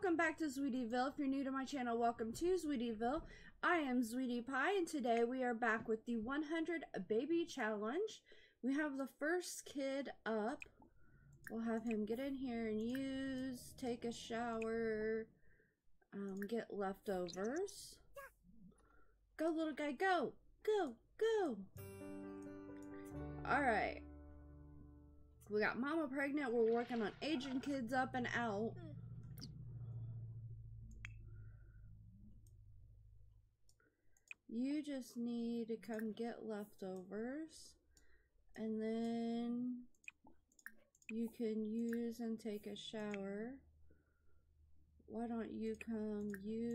welcome back to Sweetieville. If you're new to my channel, welcome to Sweetieville. I am Sweetie Pie, and today we are back with the 100 Baby Challenge. We have the first kid up. We'll have him get in here and take a shower, get leftovers. Go, little guy, go! Go, go! Alright. We got Mama pregnant. We're working on aging kids up and out. You just need to come get leftovers, and then you can use and take a shower. Why don't you come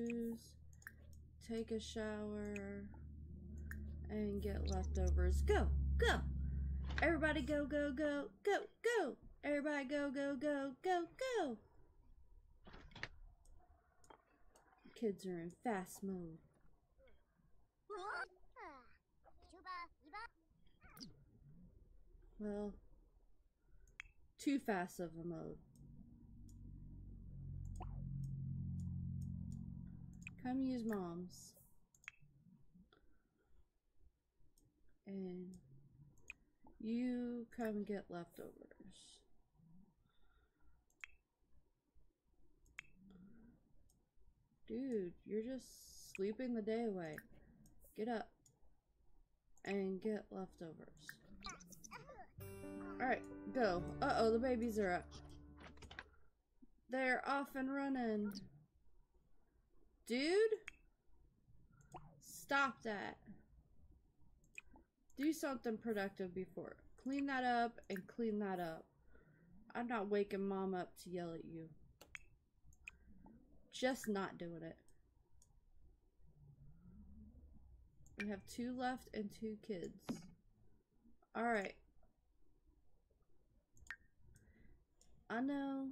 take a shower, and get leftovers. Go, go! Everybody go, go, go, go, go! Everybody go, go, go, go, go! Kids are in fast mode. Well, too fast of a mode. Come use Mom's. And you come get leftovers. Dude, you're just sleeping the day away. Get up and get leftovers. Alright, go. Uh-oh, the babies are up. They're off and running. Dude? Stop that. Do something productive before. Clean that up and clean that up. I'm not waking Mom up to yell at you. Just not doing it. We have 2 left and 2 kids. Alright. I know.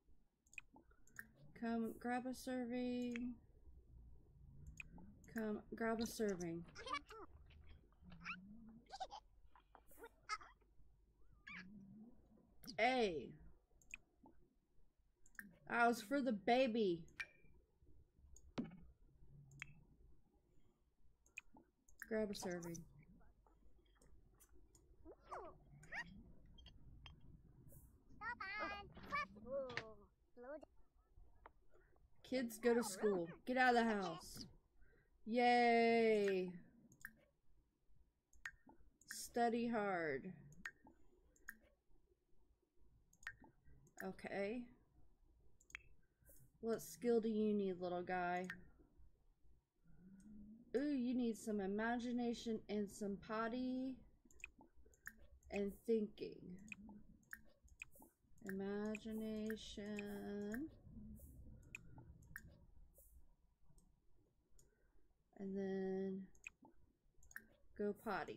Come grab a serving. Come grab a serving. Hey. That was for the baby. Grab a serving. Kids go to school. Get out of the house. Yay. Study hard. Okay. What skill do you need, little guy? Ooh, you need some imagination and some potty and thinking. Imagination. And then go potty.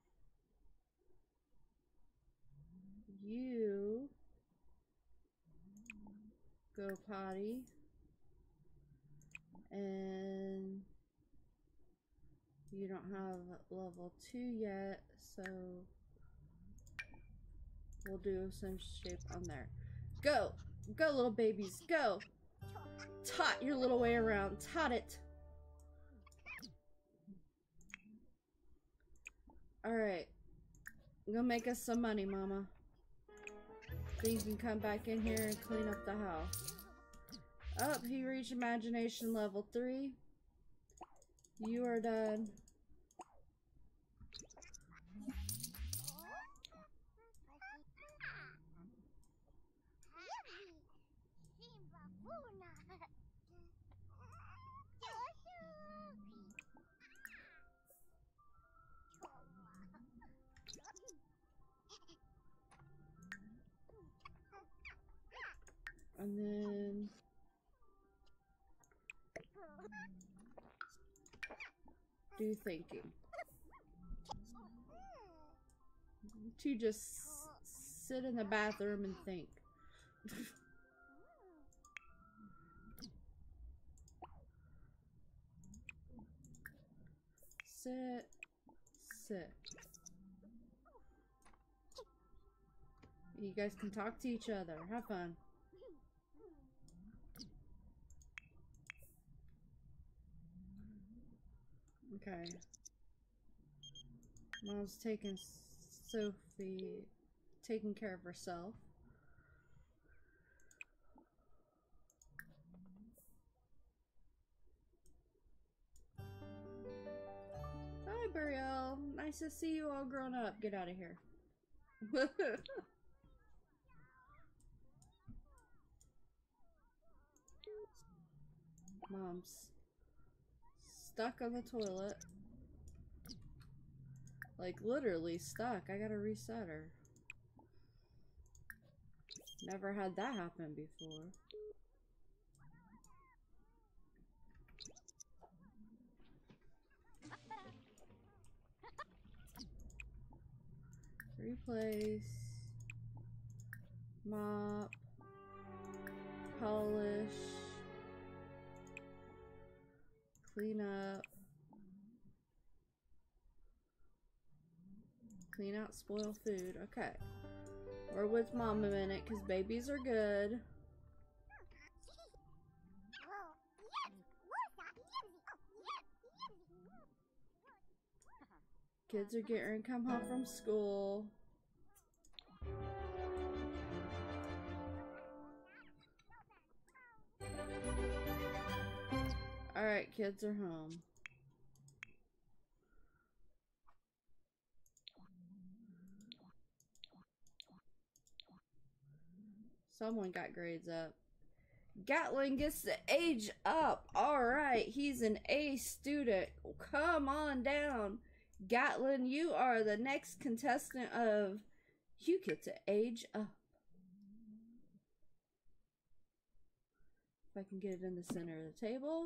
You go potty. And you don't have level 2 yet, so we'll do some shape on there. Go! Go, little babies, go! Tot your little way around. Tot it! Alright. Go make us some money, Mama. Then you can come back in here and clean up the house. Up, he reached imagination level 3. You are done. And then do thinking. To just sit in the bathroom and think. Sit. You guys can talk to each other. Have fun. Okay. Mom's taking Sophie, taking care of herself. Hi, Burial. Nice to see you all grown up. Get out of here. Mom's stuck on the toilet. Like, literally stuck. I gotta reset her. Never had that happen before. Replace. Mop. Polish. Clean up. Clean out spoiled food. Okay. We're with Mom a minute because babies are good. Kids are getting ready to come home from school. Alright, kids are home. Someone got grades up. Gatlin gets to age up. Alright, he's an A student. Come on down. Gatlin, you are the next contestant of You Get to Age Up. If I can get it in the center of the table.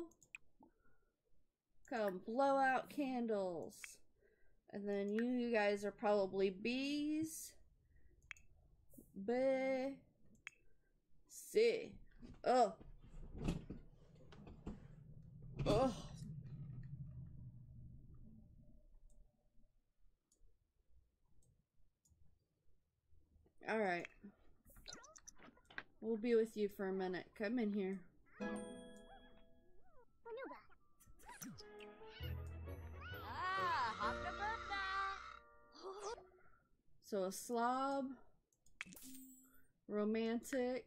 Come blow out candles. And then you guys are probably B's. B. C. Oh. Oh. Alright. We'll be with you for a minute. Come in here. So a slob. Romantic.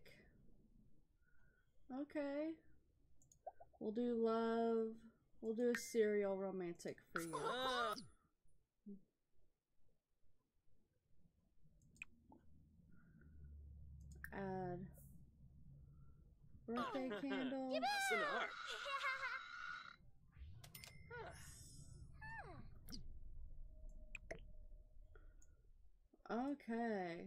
Okay. We'll do love. We'll do a serial romantic for you. Add birthday candle. Okay.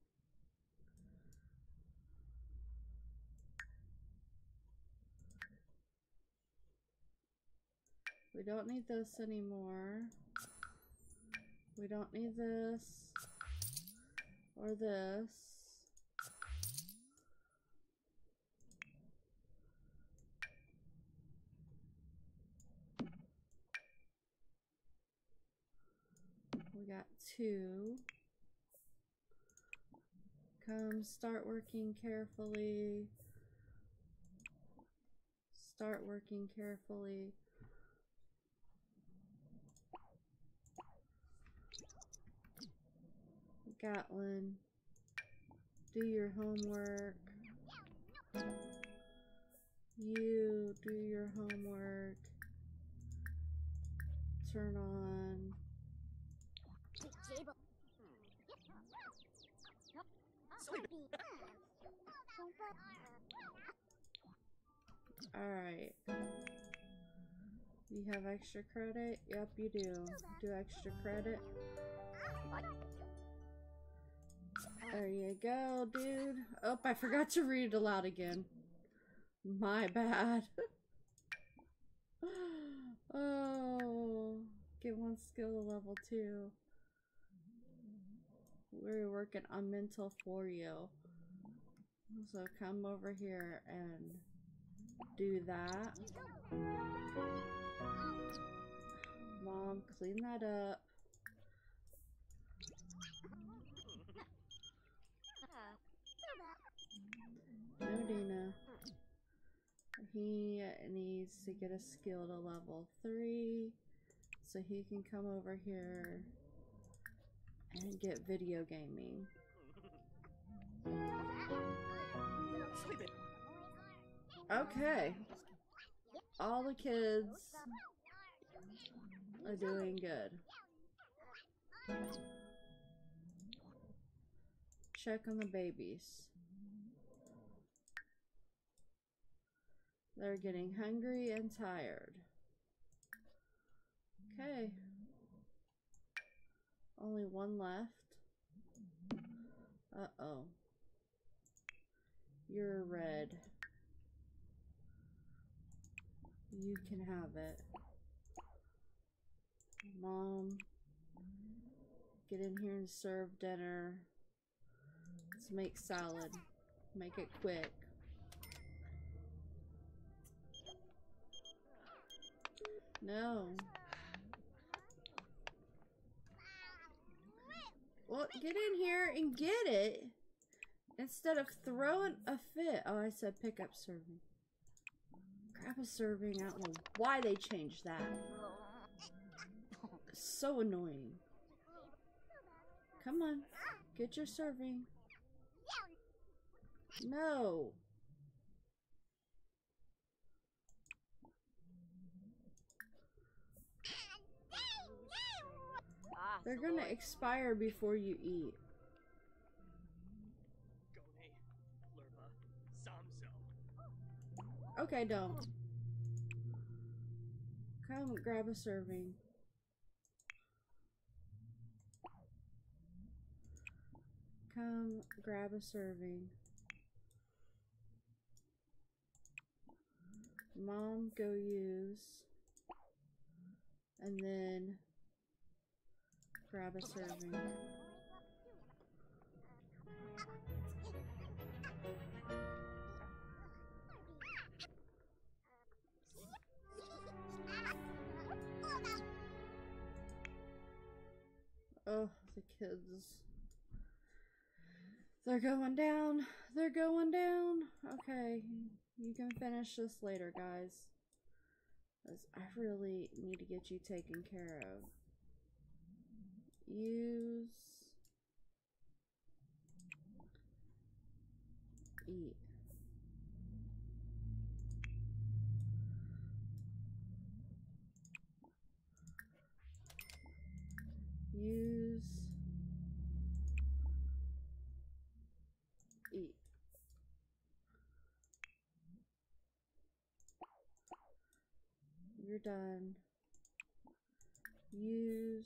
We don't need this anymore. We don't need this or this. We got 2. Come, start working carefully. Start working carefully. Gatlin, do your homework. You do your homework. Turn on. Alright. You have extra credit? Yep, you do. Do extra credit. There you go, dude. Oh, I forgot to read it aloud again. My bad. Oh, get 1 skill to level 2. We're working on mental for you. So come over here and do that. Mom, clean that up. No, Dina. He needs to get a skill to level 3. so he can come over here and get video gaming. Okay. All the kids are doing good. Check on the babies. They're getting hungry and tired. Okay. Only one left. Uh-oh. You're red. You can have it. Mom, get in here and serve dinner. Let's make salad. Make it quick. No. Well, get in here and get it instead of throwing a fit. Oh, I said pick up serving. Grab a serving. I don't know why they changed that. It's so annoying. Come on. Get your serving. No. They're gonna expire before you eat. Okay, don't. Come grab a serving. Come grab a serving. Mom, go use. And then grab a serving. Oh, the kids. They're going down. They're going down. Okay, you can finish this later, guys. 'Cause I really need to get you taken care of. Use. Eat. Use. Eat. You're done. Use.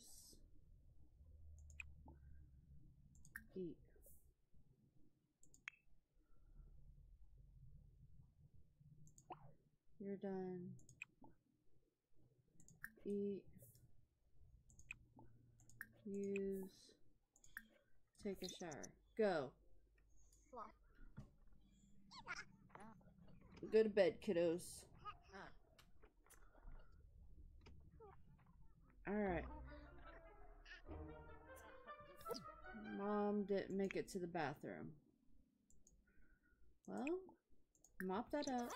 Eat. You're done. Eat. Use. Take a shower. Go. Go to bed, kiddos. Alright. Mom didn't make it to the bathroom. Well, mop that up.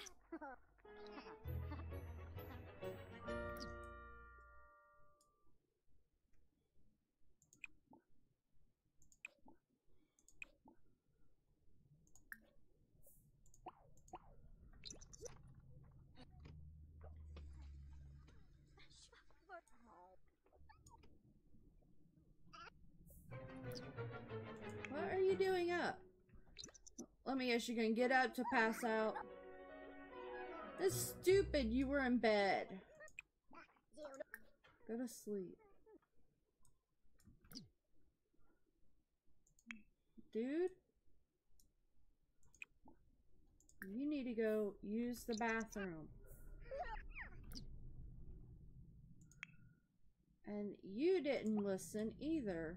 What are you doing up? Let me guess, you're gonna get up to pass out. That's stupid, you were in bed. Go to sleep. Dude? You need to go use the bathroom. And you didn't listen either.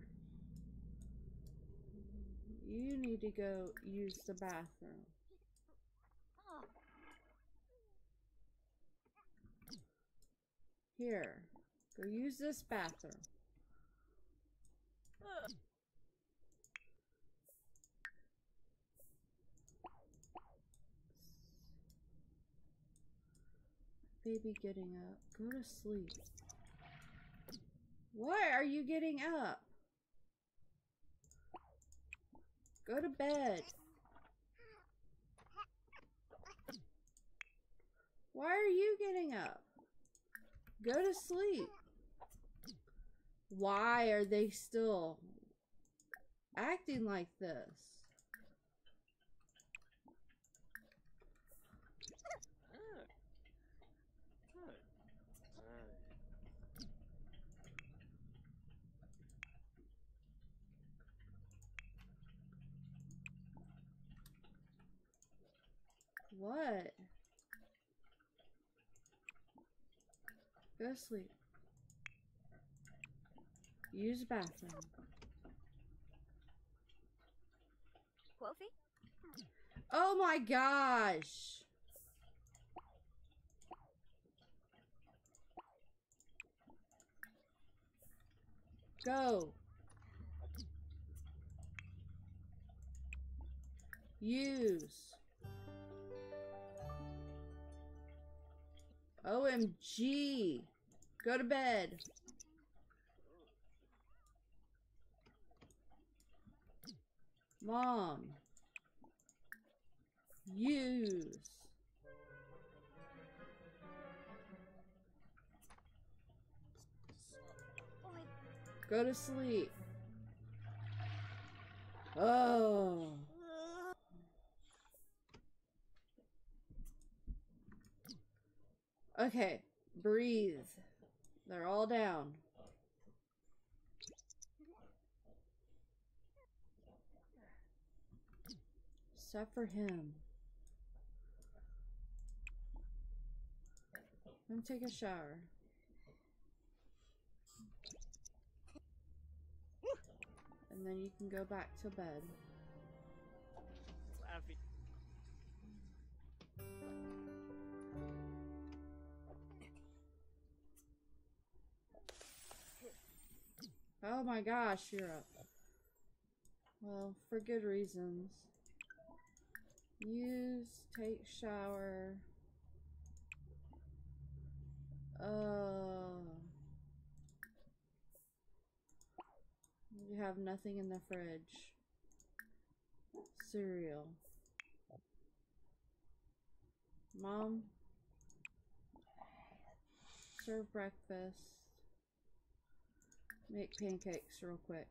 You need to go use the bathroom. Here, go use this bathroom. Baby getting up. Go to sleep. Why are you getting up? Go to bed. Why are you getting up? Go to sleep. Why are they still acting like this? What? Go to sleep. Use the bathroom. Oh my gosh! Go. Use. OMG. Go to bed. Mom. Use. Go to sleep. Oh. Okay. Breathe. They're all down. Except for him. Let me take a shower. And then you can go back to bed. Oh my gosh, you're up. Well, for good reasons. Use, take shower. You have nothing in the fridge. Cereal. Mom, serve breakfast. Make pancakes real quick.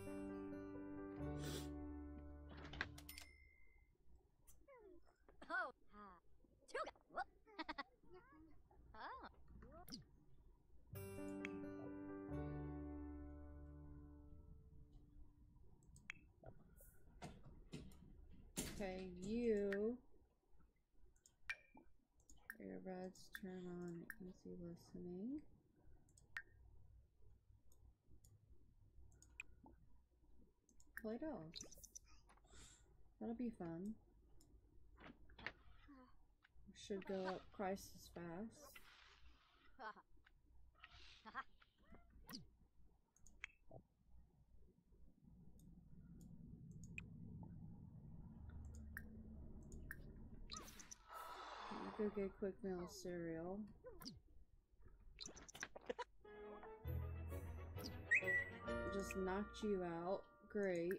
Okay, you earbuds turn on easy listening. Play dolls. That'll be fun. Should go up twice as fast. Go get quick meal cereal. Just knocked you out. Great.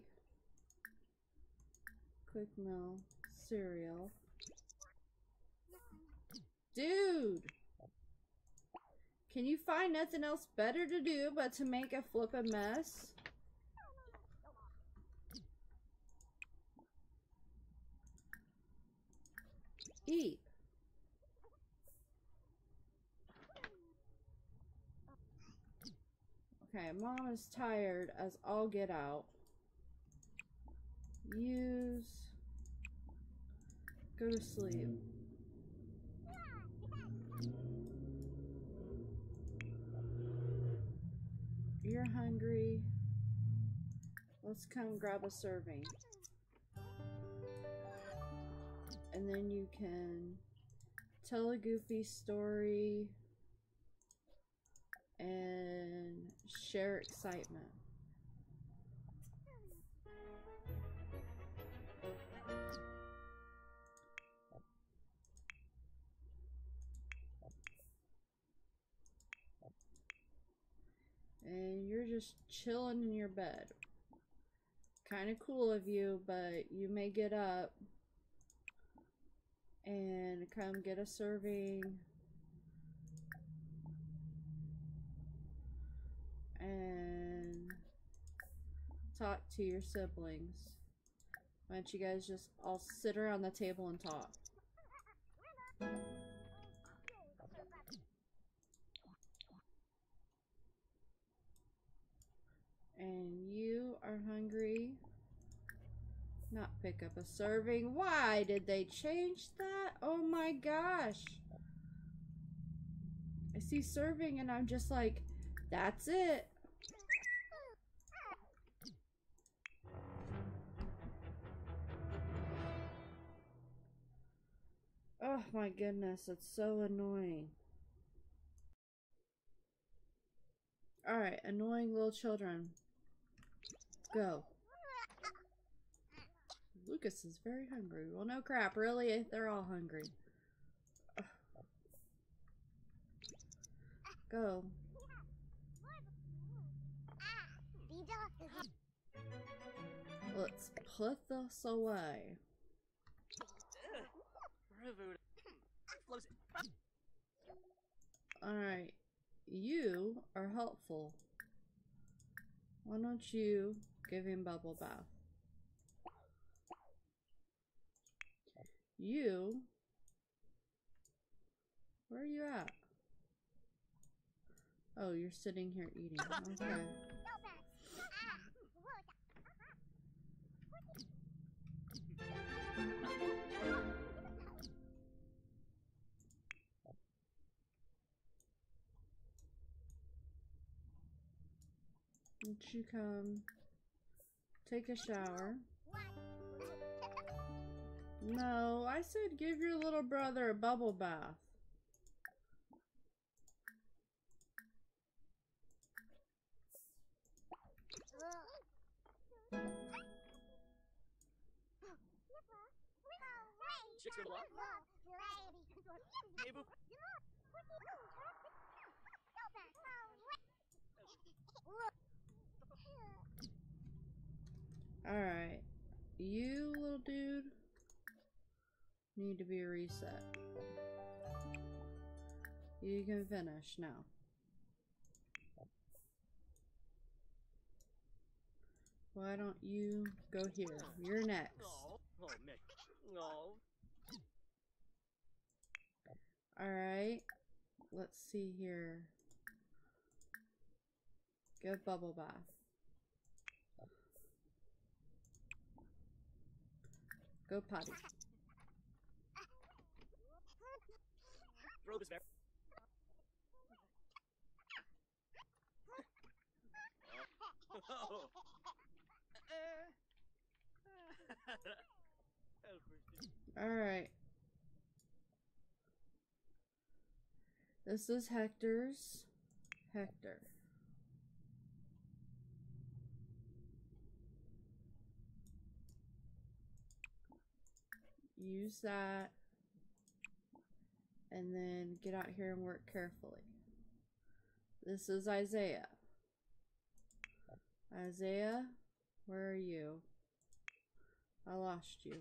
Quick meal cereal. Dude! Can you find nothing else better to do but to make a flippin' mess? Eat. Okay, Mom is tired as all get out. Use. Go to sleep. You're hungry. Let's come grab a serving. And then you can tell a goofy story and share excitement. And just chilling in your bed. Kind of cool of you, but you may get up and come get a serving and talk to your siblings. Why don't you guys just all sit around the table and talk? And you are hungry. Not pick up a serving. Why did they change that? Oh my gosh. I see serving and I'm just like, that's it. Oh my goodness, it's so annoying. Alright, annoying little children. Go. Lucas is very hungry. Well, no crap, really? They're all hungry. Ugh. Go. Let's put this away. Alright, you are helpful. Why don't you give him bubble bath? You, where are you at? Oh, you're sitting here eating. Okay. Won't you come take a shower? No, I said give your little brother a bubble bath. Alright, you little dude need to be reset. You can finish now. Why don't you go here? You're next. Alright, let's see here. Give bubble bath. Go potty. Throw this bear. Alright. This is Hector's. Hector. Use that. And then get out here and work carefully. This is Isaiah. Isaiah, where are you? I lost you.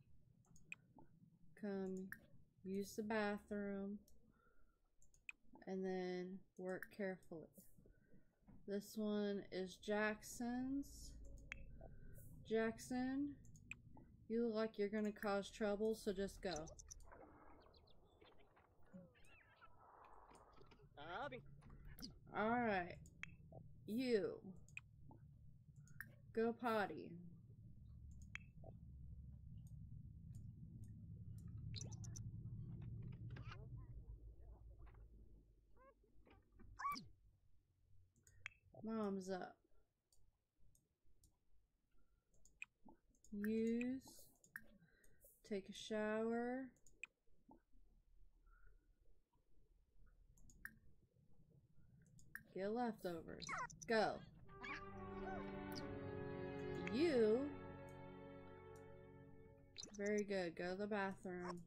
Come use the bathroom and then work carefully. This one is Jackson's. Jackson, you look like you're gonna cause trouble, so just go. Alright. You. Go potty. Mom's up. Use. Take a shower. Get leftovers. Go. You. Very good. Go to the bathroom.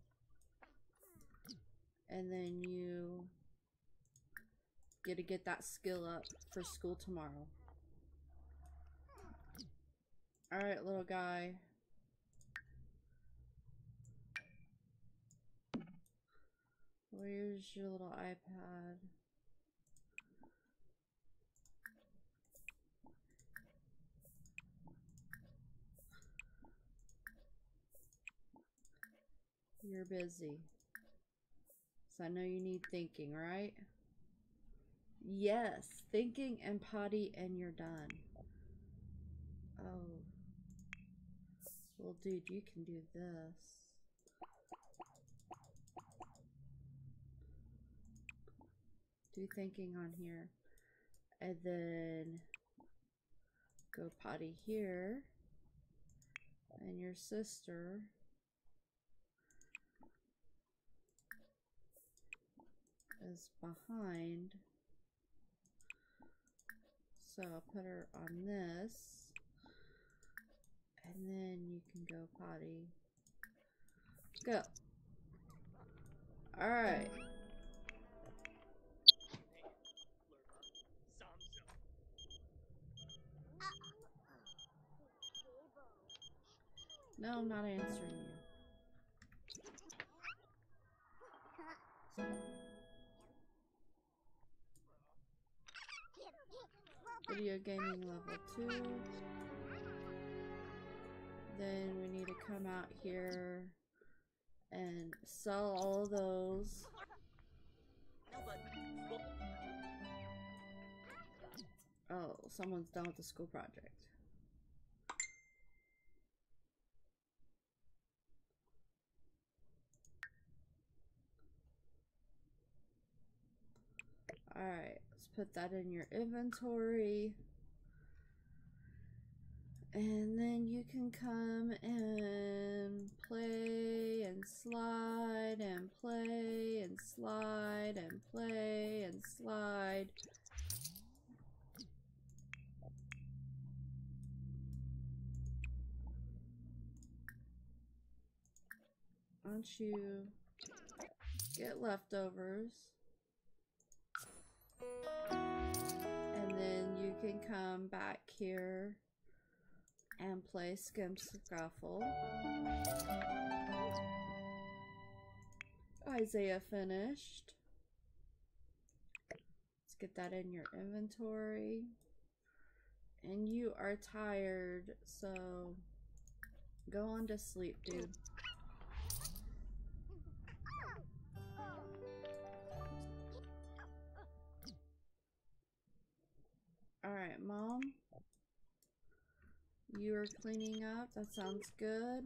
And then you get to get that skill up for school tomorrow. Alright, little guy. Where's your little iPad? You're busy. So I know you need thinking, right? Yes, thinking and potty and you're done. Oh. Well, dude, you can do this. Do thinking on here. And then go potty here. And your sister is behind. So I'll put her on this. And then you can go potty. Go. Alright. No, I'm not answering you. Video gaming level 2. Then we need to come out here and sell all of those. Oh, someone's done with the school project. Alright, let's put that in your inventory. And then you can come and play and slide and play and slide and play and slide. Why don't you get leftovers? And then you can come back here and play Skimp Scuffle. Isaiah finished. Let's get that in your inventory. And you are tired, so go on to sleep, dude. Alright, Mom. You are cleaning up. That sounds good.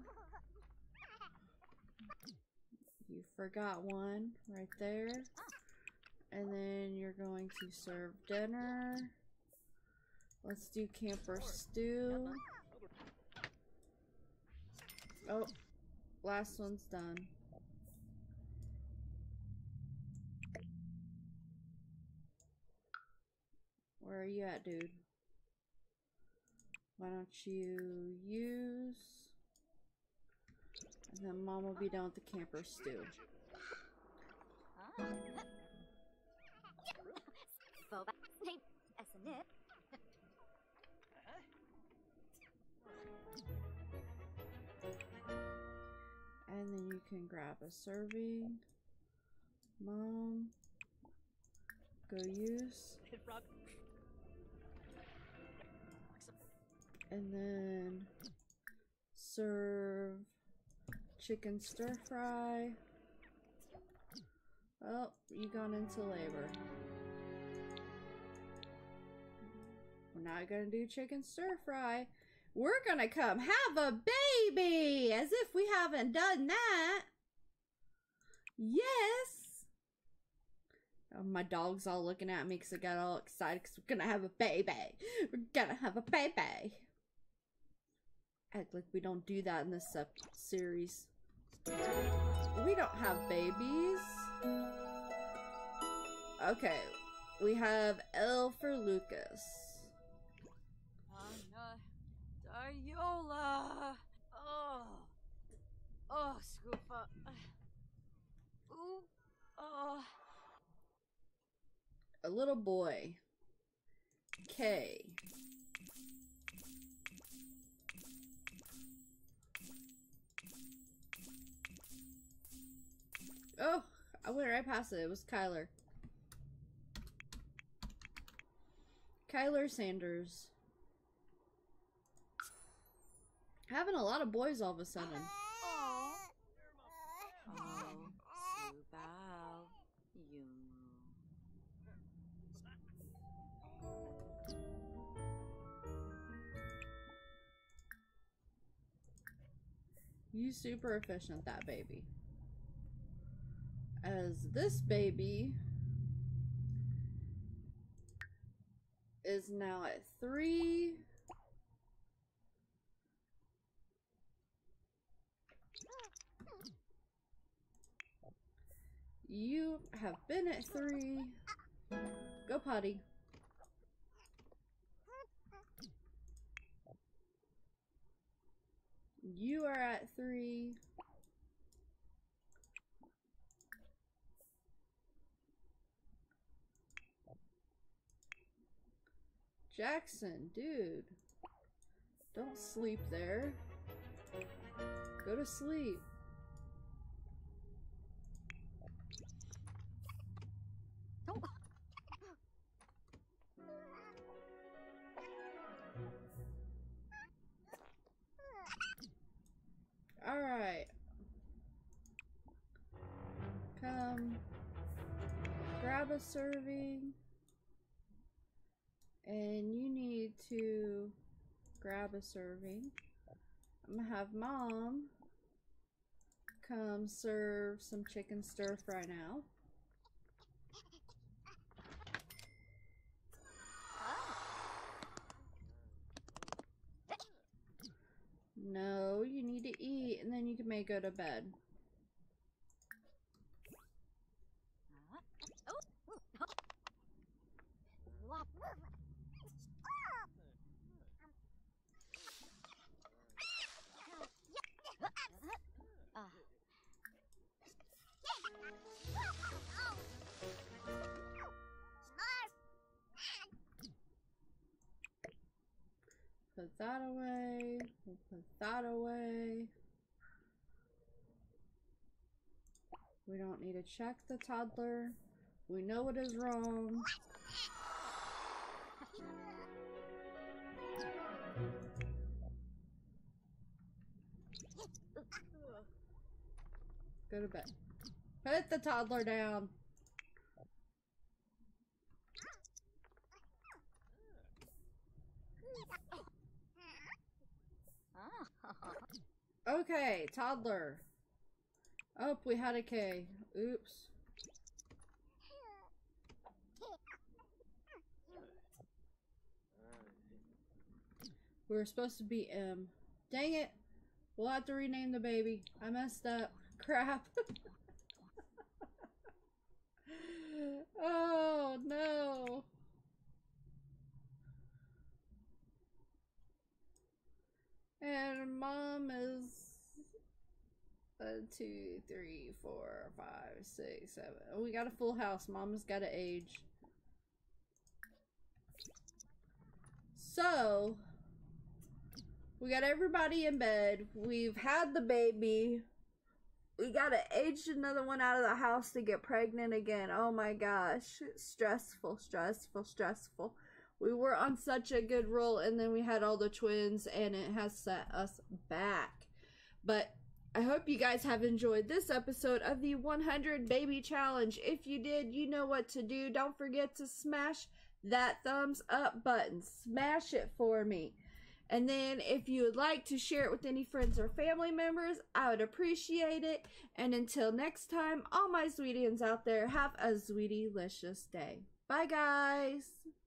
You forgot one right there. And then you're going to serve dinner. Let's do camper stew. Oh, last one's done. Where are you at, dude? Why don't you use? And then Mom will be done with the camper stew. And then you can grab a serving. Mom, go use. And then serve chicken stir fry. Oh, you gone into labor. We're not gonna do chicken stir fry. We're gonna come have a baby! As if we haven't done that. Yes! Oh, my dog's all looking at me because I got all excited because we're gonna have a baby. We're gonna have a baby. Act like we don't do that in this series. We don't have babies. Okay, we have L for Lucas. Dariola. Oh, Scoopa. Ooh. Oh. A little boy. K. Oh, I went right past it. It was Kyler. Kyler Sanders. Having a lot of boys all of a sudden. Oh. Oh. Subao. Yumu. You super efficient, that baby. As this baby is now at 3. You have been at 3. Go potty. You are at 3. Jackson, dude. Don't sleep there. Go to sleep. Alright. Come. Grab a serving. And you need to grab a serving. I'm gonna have Mom come serve some chicken stir fry now. No, you need to eat and then you may go to bed. Put that away. We'll put that away. We don't need to check the toddler. We know what is wrong. Go to bed. Put the toddler down. Okay, toddler. Oh, we had a K. Oops. We were supposed to be M. Dang it. We'll have to rename the baby. I messed up. Crap. Oh, no. And Mom is 1, 2, 3, 4, 5, 6, 7. Oh, we got a full house. Mama's got to age. So, we got everybody in bed. We've had the baby. We gotta age another one out of the house to get pregnant again. Oh my gosh. Stressful, stressful, stressful. We were on such a good roll, and then we had all the twins, and it has set us back. But I hope you guys have enjoyed this episode of the 100 Baby Challenge. If you did, you know what to do. Don't forget to smash that thumbs up button. Smash it for me. And then if you would like to share it with any friends or family members, I would appreciate it. And until next time, all my Zweetians out there, have a Zweety-licious day. Bye, guys.